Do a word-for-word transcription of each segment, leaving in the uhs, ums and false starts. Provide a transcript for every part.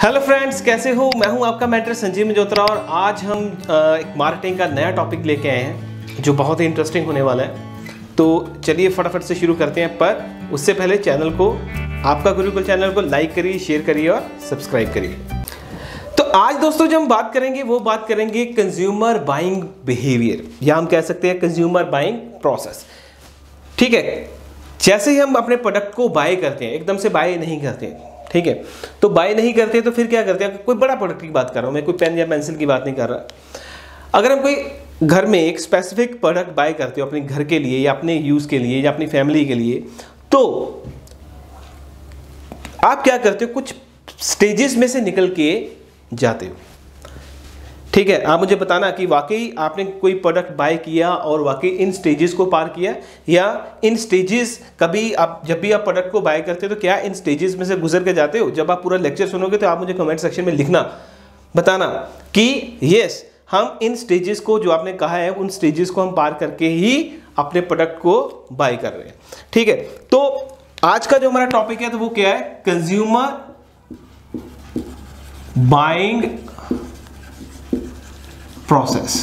Hello friends, कैसे हो? मैं हूं आपका मेंटर संजीव मजोत्रा और आज हम एक मार्केटिंग का नया टॉपिक लेके आए हैं जो बहुत ही इंटरेस्टिंग होने वाला है। तो चलिए फटाफट से शुरू करते हैं, पर उससे पहले चैनल को, आपका गुरुकुल चैनल को लाइक करिए, शेयर करिए और सब्सक्राइब करिए। तो आज दोस्तों जो हम बात करेंगे वो बात करेंगे कंज्यूमर बाइंग बिहेवियर, या हम कह सकते हैं कंज्यूमर बाइंग प्रोसेस। ठीक है, जैसे ही हम अपने प्रोडक्ट को बाय करते हैं, एकदम से बाय नहीं करते हैं, ठीक है, तो बाय नहीं करते तो फिर क्या करते हैं? कोई बड़ा प्रोडक्ट की बात कर रहा हूं मैं, कोई पेन या पेंसिल की बात नहीं कर रहा। अगर हम कोई घर में एक स्पेसिफिक प्रोडक्ट बाय करते हो अपने घर के लिए या अपने यूज के लिए या अपनी फैमिली के लिए, तो आप क्या करते हो? कुछ स्टेजेस में से निकल के जाते हो। ठीक है, आप मुझे बताना कि वाकई आपने कोई प्रोडक्ट बाय किया और वाकई इन स्टेजेस को पार किया, या इन स्टेजेस कभी आप जब भी आप प्रोडक्ट को बाय करते हो तो क्या इन स्टेजेस में से गुजर के जाते हो? जब आप पूरा लेक्चर सुनोगे तो आप मुझे कमेंट सेक्शन में लिखना, बताना कि यस, हम इन स्टेजेस को, जो आपने कहा है, उन स्टेजेस को हम पार करके ही अपने प्रोडक्ट को बाय कर रहे हैं। ठीक है, तो आज का जो हमारा टॉपिक है तो वो क्या है? Consumer buying process.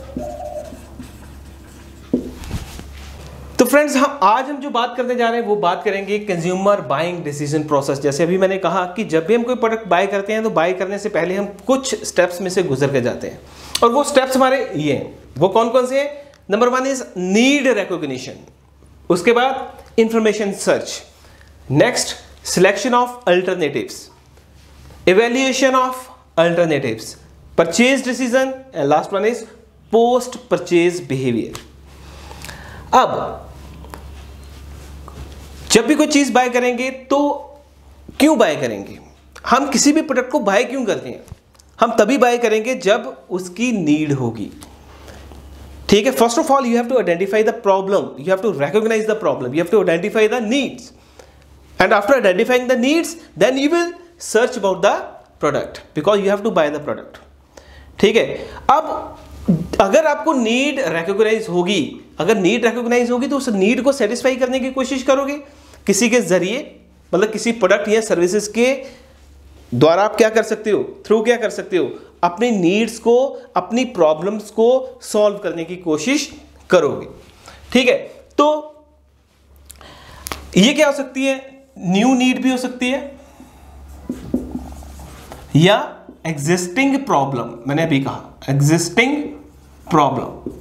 तो फ्रेंड्स, हम आज हम जो बात करने जा रहे हैं वो बात करेंगे कंज्यूमर बाइंग डिसीजन प्रोसेस। जैसे अभी मैंने कहा कि जब भी हम कोई प्रोडक्ट बाय करते हैं तो बाय करने से पहले हम कुछ स्टेप्स में से गुजर के जाते हैं, और वो स्टेप्स हमारे ये हैं। वो कौन कौन से हैं? Number one is need recognition, उसके बाद information search, next selection of alternatives, evaluation of alternatives, purchase decision, and last one is post purchase behaviour. अब जब भी कोई चीज बाय करेंगे तो क्यों बाय करेंगे? हम किसी भी प्रोडक्ट को बाय क्यों करते हैं? हम तभी बाय करेंगे जब उसकी नीड होगी। ठीक है, first of all you have to identify the problem, you have to recognise the problem, you have to identify the needs, and after identifying the needs then you will search about the product, because you have to buy the product. ठीक है, अब अगर आपको need recognise होगी, अगर need recognise होगी तो उस नीड को सेटिस्फाई करने की कोशिश करोगे किसी के जरिए, मतलब किसी प्रोडक्ट या सर्विसेज के द्वारा। आप क्या कर सकते हो? थ्रू क्या कर सकते हो? अपनी नीड्स को, अपनी प्रॉब्लम्स को सॉल्व करने की कोशिश करोगे। ठीक है, तो ये क्या हो सकती है? न्यू नीड भी हो सकती है, या एग्जिस्टिंग प्रॉब्लम। मैंने अभी कहा एग्जिस्टिंग प्रॉब्लम,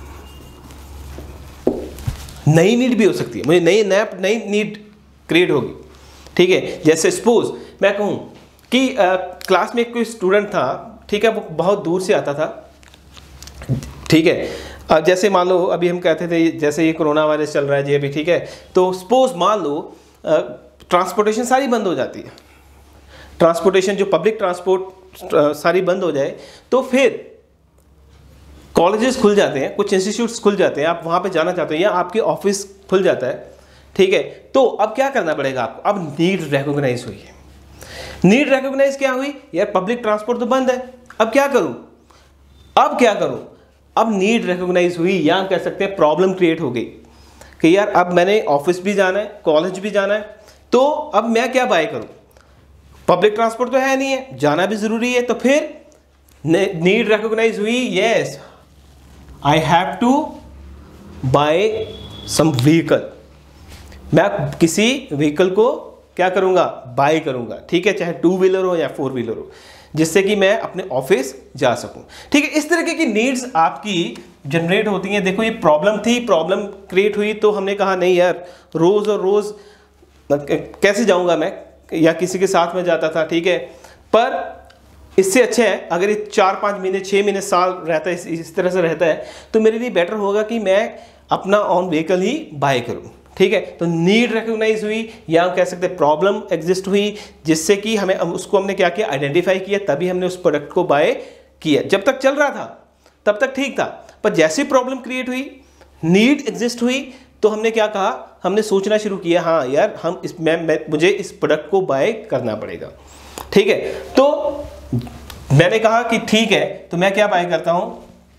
नई नीड भी हो सकती है, मुझे नई नया नई नीड क्रिएट होगी। ठीक है, जैसे सपोज मैं कहूं कि क्लास में कोई स्टूडेंट था, ठीक है, वो बहुत दूर से आता था। ठीक है, अब जैसे मान लो अभी हम कहते थे जैसे ये कोरोना वायरस चल रहा है जी अभी, ठीक है, तो सपोज मान लो ट्रांसपोर्टेशन सारी बंद हो जाती है, ट्रांसपोर्टेशन जो पब्लिक ट्रांसपोर्ट सारी बंद हो जाए, तो फिर कॉलेजेस खुल जाते हैं, कुछ इंस्टीट्यूट्स खुल जाते हैं, आप वहां पे जाना चाहते हो, या आपके ऑफिस खुल जाता है। ठीक है, तो अब क्या करना पड़ेगा आपको? अब नीड रिकॉग्नाइज हुई है। नीड रिकॉग्नाइज क्या हुई? यार पब्लिक ट्रांसपोर्ट तो बंद है, अब क्या करूं? अब क्या करूं? अब नीड रिकॉग्नाइज हुई, या कह सकते हैं प्रॉब्लम क्रिएट हो गई कि यार अब मैंने ऑफिस भी जाना है, कॉलेज भी जाना है, तो अब मैं क्या बाय करूं? पब्लिक ट्रांसपोर्ट तो है नहीं है, जाना भी जरूरी है, तो फिर नीड रिकॉग्नाइज हुई, yes I have to buy some vehicle, मैं किसी व्हीकल को क्या करूंगा? बाय करूंगा। ठीक है, चाहे टू व्हीलर हो या फोर व्हीलर हो, जिससे कि मैं अपने ऑफिस जा सकूं। ठीक है, इस तरीके की नीड्स आपकी जनरेट होती हैं। देखो ये प्रॉब्लम थी, प्रॉब्लम क्रिएट हुई, तो हमने कहा नहीं यार, रोज और रोज कैसे जाऊंगा मैं, या किसी के साथ में जाता था। ठीक है, पर इससे अच्छा है अगर ये चार पाँच महीने, छः महीने, साल रहता है, इस, इस तरह से रहता है, तो मेरे लिए बेटर होगा कि मैं अपना ऑन व्हीकल ही बाय करूं। ठीक है, तो नीड रिकॉग्नाइज हुई, या कह सकते हैं प्रॉब्लम एग्जिस्ट हुई, जिससे कि हमें उसको हमने क्या किया? आइडेंटिफाई किया, तभी हमने उस प्रोडक्ट को बाय किया। जब तक चल रहा था तब तक ठीक था, पर जैसे प्रॉब्लम क्रिएट हुई, नीड एग्जिस्ट हुई, तो हमने क्या कहा? हमने सोचना शुरू किया, हाँ यार हम इस मैं, मैं मुझे इस प्रोडक्ट को बाय करना पड़ेगा। ठीक है, तो मैंने कहा कि ठीक है, तो मैं क्या बाय करता हूं?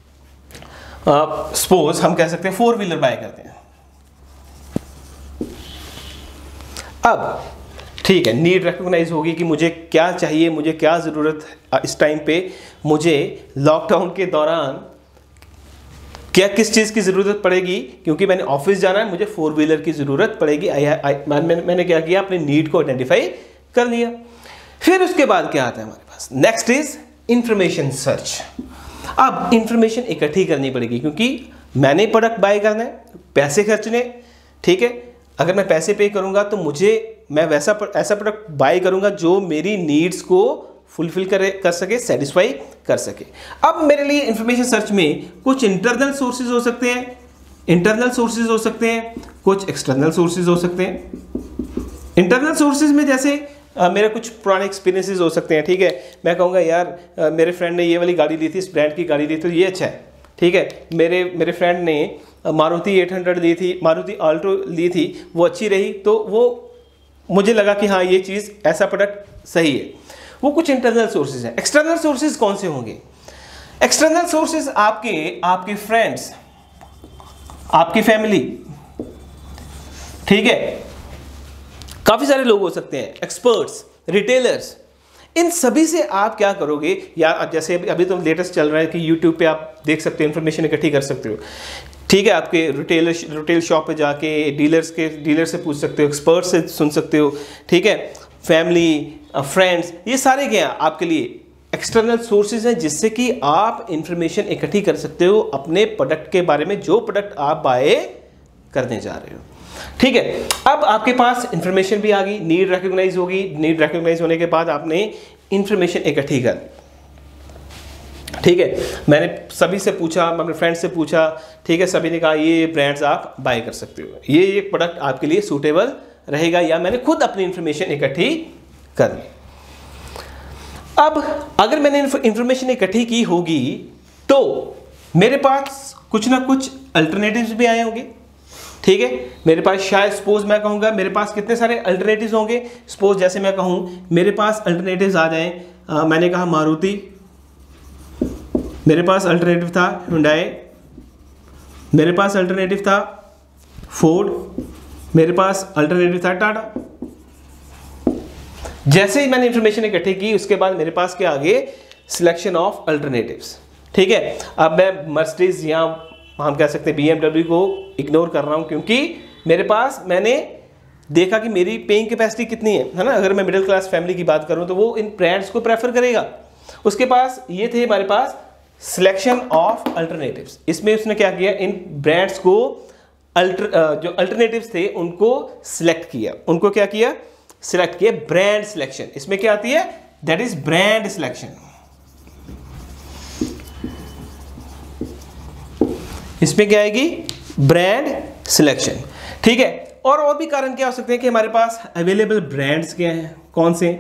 सपोज हम कह सकते हैं फोर व्हीलर बाय करते हैं। अब ठीक है, नीड रिकॉग्नाइज होगी कि मुझे क्या चाहिए, मुझे क्या ज़रूरत है इस टाइम पे, मुझे लॉकडाउन के दौरान क्या किस चीज़ की ज़रूरत पड़ेगी, क्योंकि मैंने ऑफिस जाना है, मुझे फोर व्हीलर की ज़रूरत पड़ेगी। आई, आई, मैंने, मैंने क्या किया, अपने नीड को आइडेंटिफाई कर लिया। फिर उसके बाद क्या आता है हमारे पास, नेक्स्ट इज इंफॉर्मेशन सर्च। अब इंफॉर्मेशन इकट्ठी करनी पड़ेगी, क्योंकि मैंने प्रोडक्ट बाय करना है, पैसे खर्चने, ठीक है। अगर मैं पैसे पे करूंगा तो मुझे मैं वैसा ऐसा प्रोडक्ट बाय करूंगा जो मेरी नीड्स को फुलफिल करे कर सके, सेटिस्फाई कर सके। अब मेरे लिए इंफॉर्मेशन सर्च में कुछ इंटरनल सोर्सेज हो सकते हैं, इंटरनल सोर्सेज हो सकते हैं, कुछ एक्सटर्नल सोर्सेज हो सकते हैं। इंटरनल सोर्सेज में जैसे आ, मेरे कुछ पुराने एक्सपीरियंसेस हो सकते हैं, ठीक है। मैं कहूँगा यार आ, मेरे फ्रेंड ने ये वाली गाड़ी ली थी, इस ब्रांड की गाड़ी ली थी, तो ये अच्छा है, ठीक है। मेरे मेरे फ्रेंड ने मारुति एट हंड्रेड ली थी, मारुति आल्टो ली थी, वो अच्छी रही, तो वो मुझे लगा कि हाँ ये चीज़, ऐसा प्रोडक्ट सही है। वो कुछ इंटरनल सोर्सेज हैं। एक्सटर्नल सोर्सेज कौन से होंगे? एक्सटर्नल सोर्सेज आपके आपके फ्रेंड्स, आपकी फैमिली, ठीक है, काफी सारे लोग हो सकते हैं, एक्सपर्ट्स, रिटेलर्स। इन सभी से आप क्या करोगे, या जैसे अभी तो लेटेस्ट चल रहा है कि यूट्यूब पे आप देख सकते हो, इंफॉर्मेशन इकट्ठी कर सकते हो, ठीक है। आपके रिटेलर रिटेल शॉप पे जाके डीलर्स के डीलर से पूछ सकते हो, एक्सपर्ट से सुन सकते हो, ठीक है। फैमिली, फ्रेंड्स, ये सारे क्या हैं आपके लिए एक्सटर्नल सोर्सेज हैं, जिससे कि आप इंफॉर्मेशन इकट्ठी कर सकते हो अपने प्रोडक्ट के बारे में, जो प्रोडक्ट आप बाय करने जा रहे हो, ठीक है। अब आपके पास इंफॉर्मेशन भी आ गई, नीड रिकॉग्नाइज होगी, नीड रिकॉग्नाइज होने के बाद आपने इंफॉर्मेशन इकट्ठी कर, ठीक है। मैंने सभी से पूछा, अपने फ्रेंड से पूछा, ठीक है, सभी ने कहा ये ब्रांड्स आप बाय कर सकते हो, ये ये प्रोडक्ट आपके लिए सूटेबल रहेगा, या मैंने खुद अपनी इंफॉर्मेशन इकट्ठी कर ली। अब अगर मैंने इंफॉर्मेशन इकट्ठी की होगी तो मेरे पास कुछ ना कुछ अल्टरनेटिव्स भी आए होंगे, ठीक है। मेरे पास शायद, सपोज मैं कहूँगा मेरे पास कितने सारे अल्टरनेटिव्स होंगे। सपोज जैसे मैं कहूँ मेरे पास अल्टरनेटिव्स आ जाएं, आ, मैंने कहा मारुति, मेरे पास अल्टरनेटिव था हुंडई, मेरे पास अल्टरनेटिव था फोर्ड, मेरे पास अल्टरनेटिव था टाटा। जैसे ही मैंने इंफॉर्मेशन इकट्ठी की उसके बाद मेरे पास क्या आगे, सिलेक्शन ऑफ अल्टरनेटिव्स, ठीक है। अब मैं मर्सिडीज या हम कह सकते हैं बीएमडब्ल्यू को इग्नोर कर रहा हूं, क्योंकि मेरे पास, मैंने देखा कि मेरी पेइंग कैपेसिटी कितनी है, है ना। अगर मैं मिडिल क्लास फैमिली की बात करूं तो वो इन ब्रांड्स को प्रेफर करेगा। उसके पास ये थे हमारे पास सिलेक्शन ऑफ अल्टरनेटिव्स, इसमें उसने क्या किया, इन ब्रांड्स को अल्टर जो अल्टरनेटिव्स थे उनको सिलेक्ट किया, उनको क्या किया, सिलेक्ट किया। ब्रांड सिलेक्शन इसमें क्या आती है, दैट इज ब्रांड सिलेक्शन। इसमें क्या आएगी, ब्रांड सिलेक्शन, ठीक है। और और भी कारण क्या हो सकते हैं कि हमारे पास अवेलेबल ब्रांड्स क्या हैं, कौन से।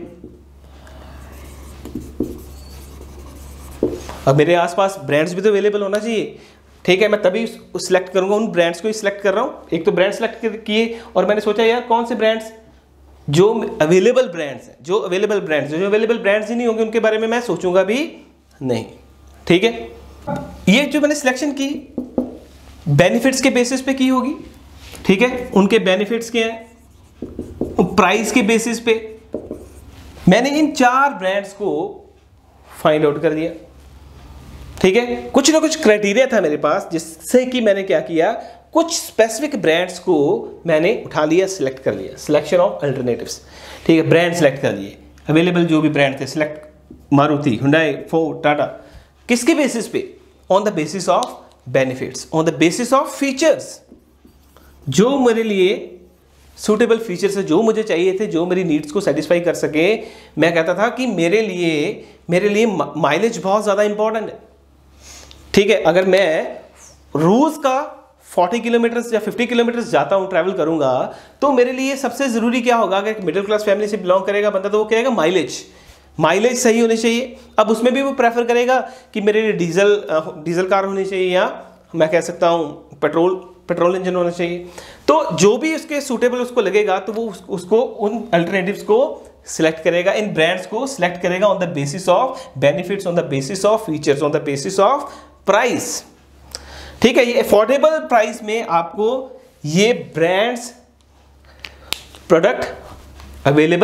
अब मेरे आसपास ब्रांड्स भी तो अवेलेबल होना चाहिए, ठीक है। मैं तभी सिलेक्ट करूंगा, उन ब्रांड्स को ही सिलेक्ट कर रहा हूं। एक तो ब्रांड सिलेक्ट किए और मैंने सोचा यार कौन से ब्रांड्स जो अवेलेबल ब्रांड्स हैं, जो अवेलेबल ब्रांड्स जो अवेलेबल ब्रांड्स ही नहीं होंगे उनके बारे में मैं सोचूंगा भी नहीं, ठीक है। ये जो मैंने सिलेक्शन की बेनिफिट्स के बेसिस पे की होगी, ठीक है। उनके बेनिफिट्स क्या हैं, प्राइस के बेसिस पे मैंने इन चार ब्रांड्स को फाइंड आउट कर दिया, ठीक है। कुछ ना कुछ क्राइटेरिया था मेरे पास जिससे कि मैंने क्या किया, कुछ स्पेसिफिक ब्रांड्स को मैंने उठा लिया, सिलेक्ट कर लिया, सिलेक्शन ऑफ अल्टरनेटिव्स, ठीक है। ब्रांड सिलेक्ट कर लिए, अवेलेबल जो भी ब्रांड थे select, Maruti, Hyundai, Ford, Tata. किसके बेसिस पे, on the basis of benefits, on the basis of features, जो मेरे लिए सूटेबल फीचर्स है, जो मुझे चाहिए थे, जो मेरी नीड्स को सेटिस्फाई कर सके। मैं कहता था कि मेरे लिए मेरे लिए माइलेज बहुत ज़्यादा इंपॉर्टेंट है, ठीक है। अगर मैं रोज का चालीस किलोमीटर या पचास किलोमीटर जाता हूं, ट्रैवल करूंगा, तो मेरे लिए सबसे जरूरी क्या होगा, अगर मिडिल क्लास फैमिली से बिलोंग करेगा बंदा तो वो कहेगा माइलेज, माइलेज सही होनी चाहिए। अब उसमें भी वो प्रेफर करेगा कि मेरे लिए डीजल डीजल कार होनी चाहिए, या मैं कह सकता हूं पेट्रोल पेट्रोल इंजन होना चाहिए। तो जो भी उसके सूटेबल उसको लगेगा तो वो उस, उसको उन अल्टरनेटिव्स को सिलेक्ट करेगा, इन ब्रांड्स को सिलेक्ट करेगा on the basis of benefits, on the basis of features, on the basis of price, ठीक है। ये अफोर्डेबल प्राइस में आपको ये ब्रांड्स प्रोडक्ट अवेलेबल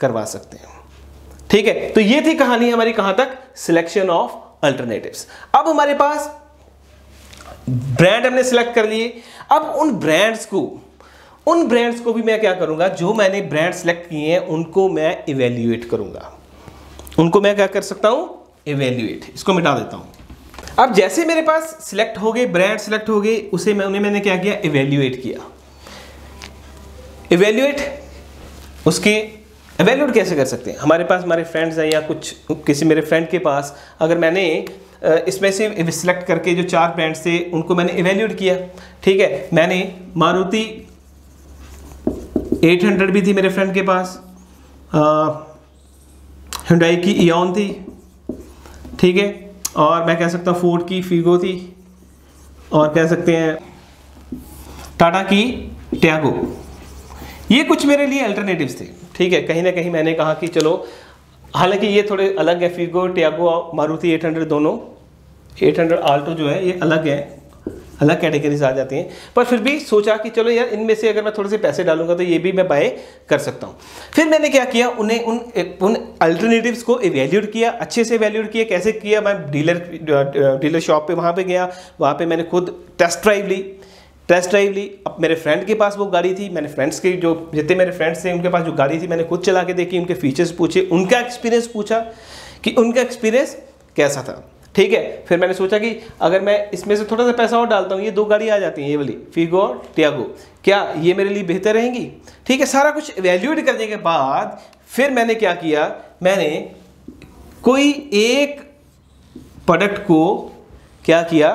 करवा सकते हैं। ठीक है, तो ये थी कहानी हमारी कहां तक, सिलेक्शन ऑफ अल्टरनेटिव्स। अब हमारे पास ब्रांड हमने सिलेक्ट कर लिए। अब उन ब्रांड्स को उन ब्रांड्स को भी मैं क्या करूंगा, जो मैंने ब्रांड सिलेक्ट किए हैं उनको मैं इवेल्युएट करूंगा। उनको मैं क्या कर सकता हूं, इवेल्युएट। इसको मिटा देता हूं। अब जैसे मेरे पास सिलेक्ट हो गए, ब्रांड सिलेक्ट हो गए, उसे मैं उन्हें मैंने क्या किया, इवेल्युएट किया। इवेल्युएट उसके इवेल्युएट कैसे कर सकते हैं, हमारे पास हमारे फ्रेंड्स हैं या कुछ किसी मेरे फ्रेंड के पास, अगर मैंने इसमें से सिलेक्ट करके जो चार ब्रांड्स थे उनको मैंने इवेल्युएट किया। ठीक है, मैंने मारुति आठ सौ भी थी मेरे फ्रेंड के पास, हुंडई की इओन थी, ठीक है, और मैं कह सकता हूँ फोर्ड की फीगो थी, और कह सकते हैं टाटा की टियागो। ये कुछ मेरे लिए अल्टरनेटिव्स थे। ठीक है, कहीं ना कहीं मैंने कहा कि चलो, हालांकि ये थोड़े अलग है, फीगो, टियागो और मारुति आठ सौ दोनों, आठ सौ आल्टो जो है ये अलग है, अलग कैटेगरीज आ जाती हैं, पर फिर भी सोचा कि चलो यार इनमें से अगर मैं थोड़े से पैसे डालूंगा तो ये भी मैं बाय कर सकता हूँ। फिर मैंने क्या किया, उन्हें उन उन अल्टरनेटिव्स को इवेल्यूएट किया, अच्छे से इवेल्यूएट किया। कैसे किया, मैं डीलर डीलर शॉप पे वहाँ पे गया, वहाँ पे मैंने खुद टेस्ट ड्राइव ली टेस्ट ड्राइव ली अब मेरे फ्रेंड के पास वो गाड़ी थी, मैंने फ्रेंड्स के जो जितने मेरे फ्रेंड्स थे उनके पास जो गाड़ी थी मैंने खुद चला के देखी, उनके फीचर्स पूछे, उनका एक्सपीरियंस पूछा कि उनका एक्सपीरियंस कैसा था। ठीक है, फिर मैंने सोचा कि अगर मैं इसमें से थोड़ा सा पैसा और डालता हूँ, ये दो गाड़ी आ जाती हैं, ये वाली फीगो और टियागो, क्या ये मेरे लिए बेहतर रहेंगी। ठीक है, सारा कुछ इवैल्यूएट करने के बाद फिर मैंने क्या किया, मैंने कोई एक प्रोडक्ट को क्या किया,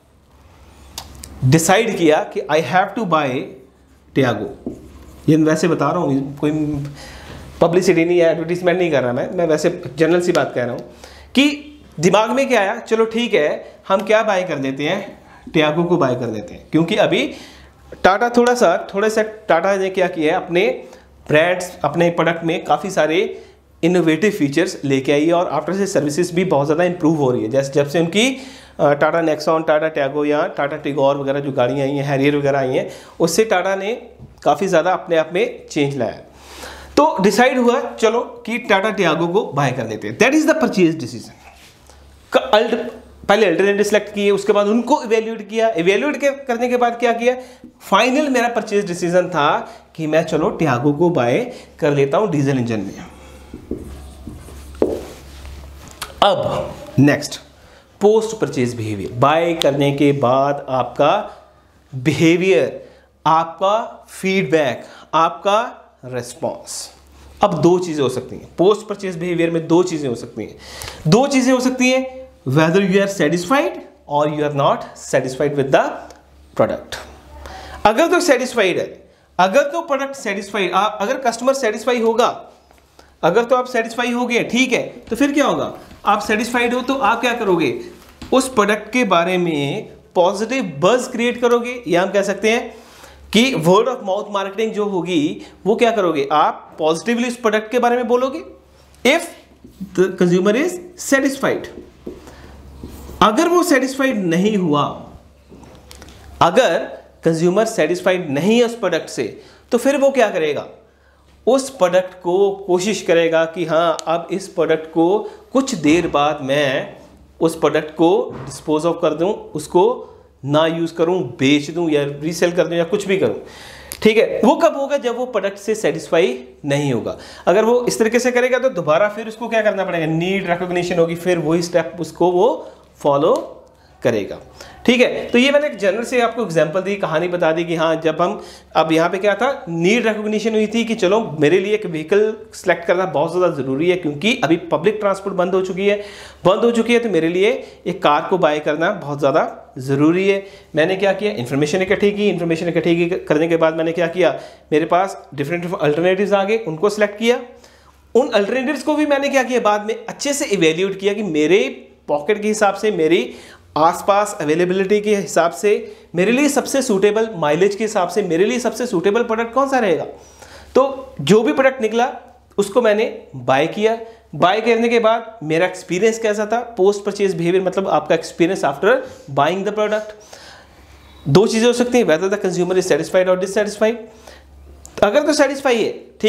डिसाइड किया कि I have to buy Tiago. ये मैं वैसे बता रहा हूँ, कोई पब्लिसिटी नहीं है, एडवर्टीजमेंट नहीं कर रहा मैं मैं वैसे जनरल सी बात कह रहा हूँ कि दिमाग में क्या आया, चलो ठीक है हम क्या बाय कर देते हैं, टियागो को बाय कर देते हैं, क्योंकि अभी टाटा थोड़ा सा थोड़ा सा टाटा ने क्या किया है, अपने ब्रांड्स अपने प्रोडक्ट में काफ़ी सारे इनोवेटिव फीचर्स लेके आई है और आफ्टर से सर्विसेज भी बहुत ज़्यादा इंप्रूव हो रही है। जैसे जब से उनकी टाटा नेक्सॉन, टाटा टियागो या टाटा टिगोर वगैरह जो गाड़ियाँ आई हैं, हैरियर वगैरह आई हैं, उससे टाटा ने काफ़ी ज़्यादा अपने आप में चेंज लाया। तो डिसाइड हुआ चलो कि टाटा टियागो को बाय कर देते हैं। That is the purchase decision. Alt पहले अल्टरनेटिव सेलेक्ट किए, उसके बाद उनको इवैल्यूएट किया, इवैल्यूएट के करने के बाद क्या किया, फाइनल मेरा परचेज डिसीजन था कि मैं चलो टियागो को बाय कर लेता हूं डीजल इंजन में। अब next post purchase behaviour. Buy करने के बाद आपका बिहेवियर, आपका फीडबैक, आपका रेस्पॉन्स। अब दो चीजें हो सकती हैं पोस्ट परचेज बिहेवियर में, दो चीजें हो सकती हैं दो चीजें हो सकती हैं whether you are satisfied or you are not satisfied with the product। अगर तो satisfied है, अगर तो प्रोडक्ट सेटिस्फाइड, अगर कस्टमर सेटिस्फाई होगा, अगर तो आप सेटिस्फाई हो गए, ठीक है, तो फिर क्या होगा, आप सेटिस्फाइड हो तो आप क्या करोगे, उस प्रोडक्ट के बारे में पॉजिटिव बज़ क्रिएट करोगे, या हम कह सकते हैं कि वर्ड ऑफ माउथ मार्केटिंग जो होगी वो क्या करोगे, आप पॉजिटिवली उस प्रोडक्ट के बारे में बोलोगे if the consumer is satisfied. अगर वो सेटिस्फाइड नहीं हुआ, अगर कंज्यूमर सेटिस्फाइड नहीं है उस प्रोडक्ट से, तो फिर वो क्या करेगा, उस प्रोडक्ट को कोशिश करेगा कि हाँ अब इस प्रोडक्ट को कुछ देर बाद मैं उस प्रोडक्ट को डिस्पोज ऑफ कर दूं, उसको ना यूज़ करूं, बेच दूं या रीसेल कर दूं या कुछ भी करूं। ठीक है, वो कब होगा, जब वो प्रोडक्ट से सेटिस्फाई नहीं होगा। अगर वो इस तरीके से करेगा तो दोबारा फिर उसको क्या करना पड़ेगा, नीड रिकॉग्निशन होगी, फिर वही स्टेप उसको वो फॉलो करेगा। ठीक है, तो ये मैंने एक जनरल से आपको एग्जांपल दी, कहानी बता दी कि हाँ जब हम, अब यहाँ पे क्या था, नीड रिकॉग्निशन हुई थी कि चलो मेरे लिए एक व्हीकल सेलेक्ट करना बहुत ज़्यादा ज़रूरी है, क्योंकि अभी पब्लिक ट्रांसपोर्ट बंद हो चुकी है बंद हो चुकी है तो मेरे लिए एक कार को बाय करना बहुत ज़्यादा ज़रूरी है। मैंने क्या किया, इन्फॉर्मेशन इकट्ठी की, इन्फॉर्मेशन इकट्ठी करने के बाद मैंने क्या किया, मेरे पास डिफरेंट अल्टरनेटिव्स आ गए, उनको सेलेक्ट किया। उन अल्टरनेटिव्स को भी मैंने क्या किया, बाद में अच्छे से इवेल्यूएट किया कि मेरे पॉकेट के हिसाब से, मेरी आसपास अवेलेबिलिटी के हिसाब से, मेरे लिए सबसे सूटेबल, माइलेज के हिसाब से मेरे लिए सबसे सूटेबल प्रोडक्ट कौन सा रहेगा। तो जो भी प्रोडक्ट निकला उसको मैंने बाय किया। बाय करने के बाद मेरा एक्सपीरियंस कैसा था, पोस्ट परचेज बिहेवियर मतलब आपका experience after buying the product. दो चीज़ें हो सकती हैं, whether the consumer is satisfied और डिससेटिस्फाइड। अगर तो सेटिस्फाई है, ठीक है,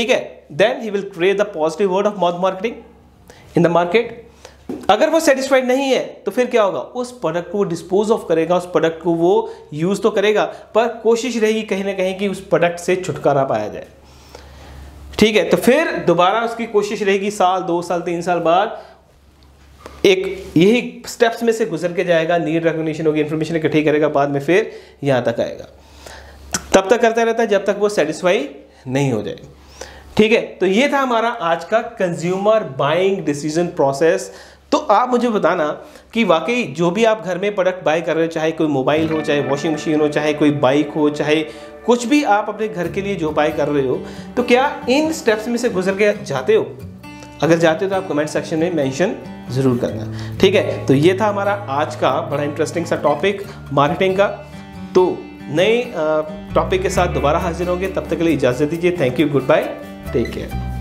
then he will create the positive word of mouth marketing in the market. अगर वो सेटिस्फाइड नहीं है तो फिर क्या होगा, उस प्रोडक्ट को डिस्पोज ऑफ करेगा, उस प्रोडक्ट को वो यूज तो करेगा पर कोशिश रहेगी कहीं ना कहीं कि उस प्रोडक्ट से छुटकारा पाया जाए। ठीक है, तो फिर दोबारा उसकी कोशिश रहेगी साल दो साल तीन साल बाद एक यही स्टेप्स में से गुजर के जाएगा, नीड रिकॉग्निशन होगी, इन्फॉर्मेशन इकट्ठी करेगा, बाद में फिर यहाँ तक आएगा। तब तक करता रहता है जब तक वो सेटिस्फाई नहीं हो जाए। ठीक है, तो ये था हमारा आज का कंज्यूमर बाइंग डिसीजन प्रोसेस। तो आप मुझे बताना कि वाकई जो भी आप घर में प्रोडक्ट बाय कर रहे हो, चाहे कोई मोबाइल हो, चाहे वॉशिंग मशीन हो, चाहे कोई बाइक हो, चाहे कुछ भी आप अपने घर के लिए जो बाय कर रहे हो, तो क्या इन स्टेप्स में से गुजर के जाते हो? अगर जाते हो तो आप कमेंट सेक्शन में मेंशन ज़रूर करना। ठीक है, तो ये था हमारा आज का बड़ा इंटरेस्टिंग सा टॉपिक मार्केटिंग का। तो नए टॉपिक के साथ दोबारा हाजिर होंगे, तब तक के लिए इजाज़त दीजिए। Thank you, goodbye, take care.